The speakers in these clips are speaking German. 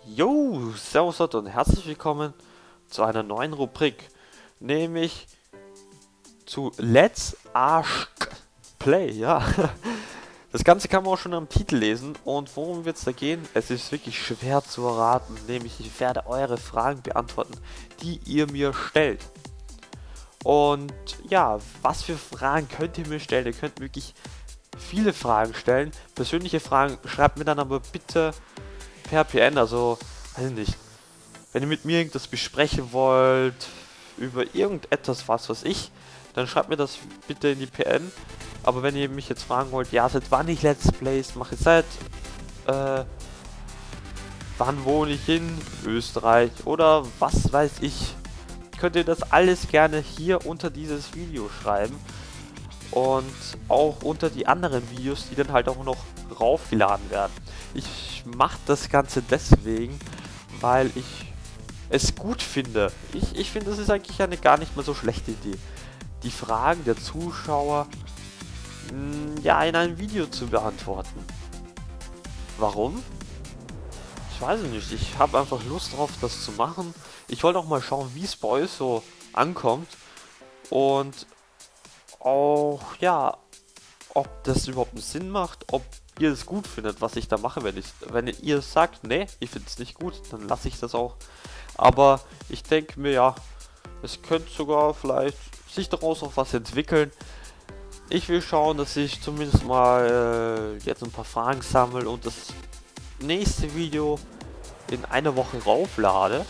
Jo, servus Leute und herzlich willkommen zu einer neuen Rubrik, nämlich zu Let's Ask Play, ja. Das Ganze kann man auch schon am Titel lesen und worum wird es da gehen? Es ist wirklich schwer zu erraten, nämlich ich werde eure Fragen beantworten, die ihr mir stellt. Und ja, was für Fragen könnt ihr mir stellen? Ihr könnt wirklich viele Fragen stellen. Persönliche Fragen schreibt mir dann aber bitte per PN, also weiß ich nicht. Wenn ihr mit mir irgendwas besprechen wollt, über irgendetwas, was weiß ich, dann schreibt mir das bitte in die PN. Aber wenn ihr mich jetzt fragen wollt, ja, seit wann ich Let's Plays mache, wann wohne ich in Österreich oder was weiß ich, könnt ihr das alles gerne hier unter dieses Video schreiben. Und auch unter die anderen Videos, die dann halt auch noch raufgeladen werden. Ich mache das Ganze deswegen, weil ich es gut finde. Ich finde, das ist eigentlich eine gar nicht mal so schlechte Idee, die Fragen der Zuschauer ja in einem Video zu beantworten. Warum? Ich weiß es nicht. Ich habe einfach Lust drauf, das zu machen. Ich wollte auch mal schauen, wie es bei euch so ankommt. Und auch, ja, ob das überhaupt einen Sinn macht, ob ihr es gut findet, was ich da mache. Wenn ihr sagt, nee, ich finde es nicht gut, dann lasse ich das auch. Aber ich denke mir, ja, es könnte sogar vielleicht sich daraus auch was entwickeln. Ich will schauen, dass ich zumindest mal jetzt ein paar Fragen sammle und das nächste Video in einer Woche rauflade.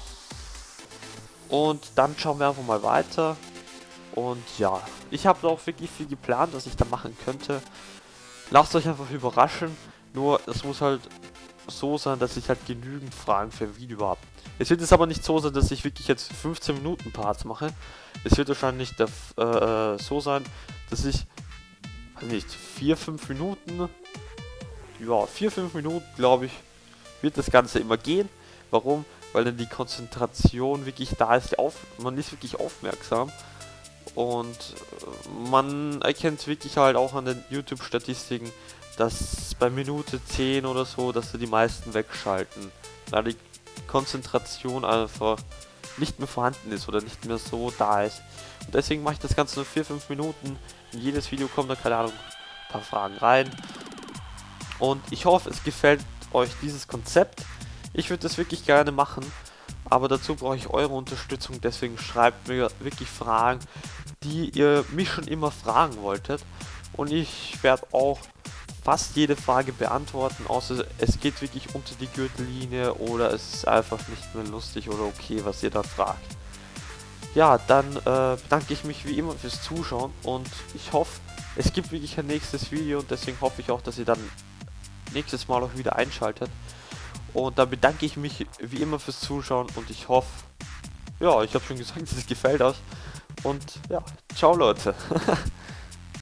Und dann schauen wir einfach mal weiter. Und ja, ich habe auch wirklich viel geplant, was ich da machen könnte. Lasst euch einfach überraschen. Nur, es muss halt so sein, dass ich halt genügend Fragen für ein Video habe. Es wird jetzt aber nicht so sein, dass ich wirklich jetzt 15 Minuten Parts mache. Es wird wahrscheinlich so sein, dass ich, weiß nicht, 4-5 Minuten, ja, 4-5 Minuten, glaube ich, wird das Ganze immer gehen. Warum? Weil dann die Konzentration wirklich da ist, man ist wirklich aufmerksam. Und man erkennt wirklich halt auch an den YouTube-Statistiken, dass bei Minute 10 oder so, dass sie die meisten wegschalten. Da die Konzentration einfach nicht mehr vorhanden ist oder nicht mehr so da ist. Und deswegen mache ich das Ganze nur 4-5 Minuten. In jedes Video kommen da, keine Ahnung, ein paar Fragen rein. Und ich hoffe, es gefällt euch dieses Konzept. Ich würde das wirklich gerne machen. Aber dazu brauche ich eure Unterstützung, deswegen schreibt mir wirklich Fragen, die ihr mich schon immer fragen wolltet. Und ich werde auch fast jede Frage beantworten, außer es geht wirklich unter die Gürtellinie oder es ist einfach nicht mehr lustig oder okay, was ihr da fragt. Ja, dann bedanke ich mich wie immer fürs Zuschauen und ich hoffe, es gibt wirklich ein nächstes Video und deswegen hoffe ich auch, dass ihr dann nächstes Mal auch wieder einschaltet. Und dann bedanke ich mich wie immer fürs Zuschauen und ich hoffe, ja, ich habe schon gesagt, es gefällt euch. Und ja, ciao Leute.